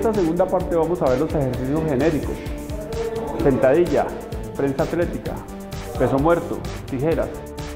esta segunda parte vamos a ver los ejercicios genéricos: sentadilla, prensa atlética, peso muerto, tijeras.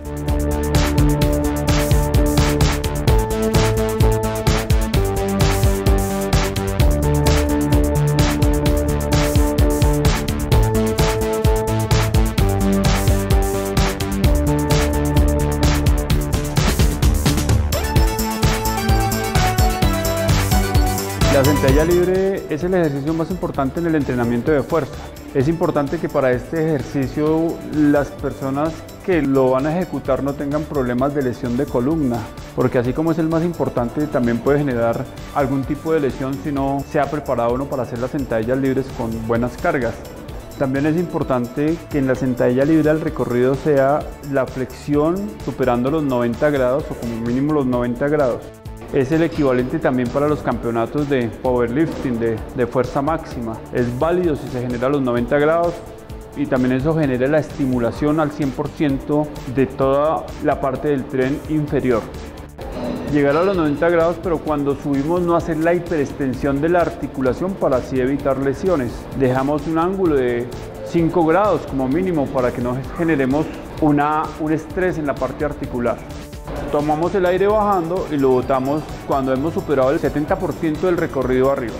La sentadilla libre es el ejercicio más importante en el entrenamiento de fuerza. Es importante que para este ejercicio las personas que lo van a ejecutar no tengan problemas de lesión de columna, porque así como es el más importante, también puede generar algún tipo de lesión si no se ha preparado uno para hacer las sentadillas libres con buenas cargas. También es importante que en la sentadilla libre el recorrido sea la flexión superando los 90 grados o como mínimo los 90 grados. Es el equivalente también para los campeonatos de powerlifting, de fuerza máxima. Es válido si se genera los 90 grados y también eso genera la estimulación al 100% de toda la parte del tren inferior. Llegar a los 90 grados, pero cuando subimos no hacer la hiperextensión de la articulación para así evitar lesiones. Dejamos un ángulo de 5 grados como mínimo para que no generemos un estrés en la parte articular. Tomamos el aire bajando y lo botamos cuando hemos superado el 70% del recorrido arriba.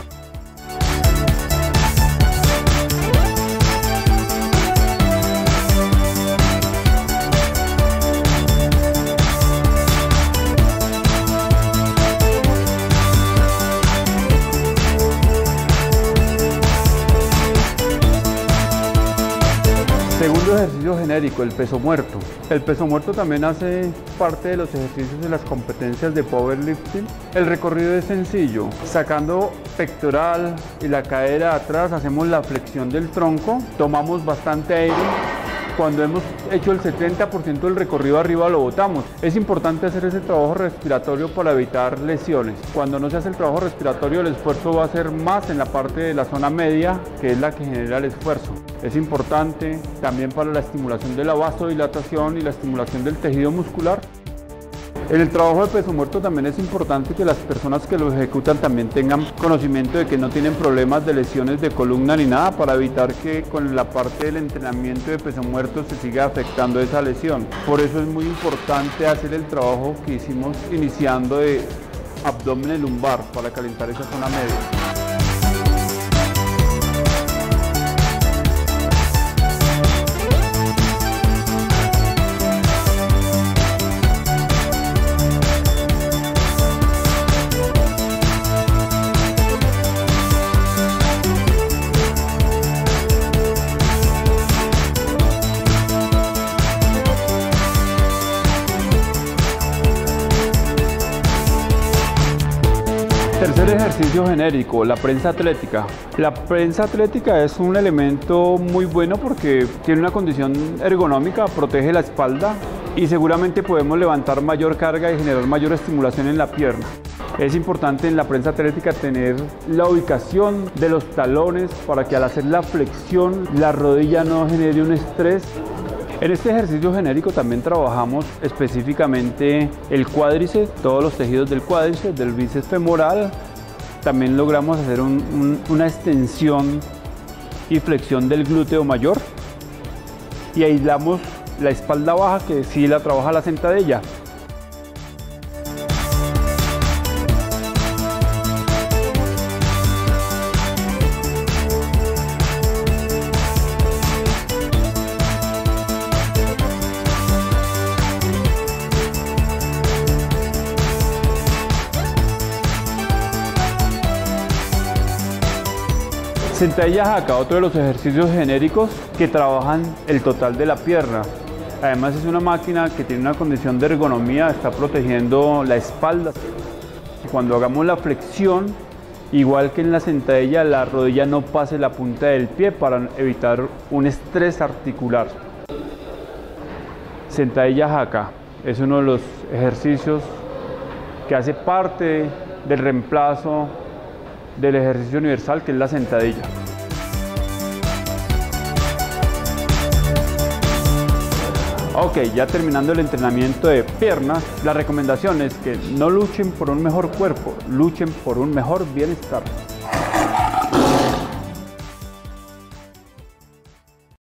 Segundo ejercicio genérico, el peso muerto. El peso muerto también hace parte de los ejercicios de las competencias de powerlifting. El recorrido es sencillo. Sacando pectoral y la cadera atrás, hacemos la flexión del tronco, tomamos bastante aire. Cuando hemos hecho el 70% del recorrido arriba lo botamos. Es importante hacer ese trabajo respiratorio para evitar lesiones. Cuando no se hace el trabajo respiratorio, el esfuerzo va a ser más en la parte de la zona media, que es la que genera el esfuerzo. Es importante también para la estimulación de la vasodilatación y la estimulación del tejido muscular. En el trabajo de peso muerto también es importante que las personas que lo ejecutan también tengan conocimiento de que no tienen problemas de lesiones de columna ni nada, para evitar que con la parte del entrenamiento de peso muerto se siga afectando esa lesión. Por eso es muy importante hacer el trabajo que hicimos iniciando de abdomen y lumbar para calentar esa zona media. Tercer ejercicio genérico, la prensa atlética. La prensa atlética es un elemento muy bueno porque tiene una condición ergonómica, protege la espalda y seguramente podemos levantar mayor carga y generar mayor estimulación en la pierna. Es importante en la prensa atlética tener la ubicación de los talones para que al hacer la flexión la rodilla no genere un estrés. En este ejercicio genérico también trabajamos específicamente el cuádriceps, todos los tejidos del cuádriceps, del bíceps femoral. También logramos hacer una extensión y flexión del glúteo mayor. Y aislamos la espalda baja, que sí la trabaja la sentadilla. Sentadilla jaca, otro de los ejercicios genéricos que trabajan el total de la pierna. Además es una máquina que tiene una condición de ergonomía, está protegiendo la espalda. Cuando hagamos la flexión, igual que en la sentadilla, la rodilla no pase la punta del pie para evitar un estrés articular. Sentadilla jaca es uno de los ejercicios que hace parte del reemplazo del ejercicio universal, que es la sentadilla. Ok, ya terminando el entrenamiento de piernas, la recomendación es que no luchen por un mejor cuerpo, luchen por un mejor bienestar.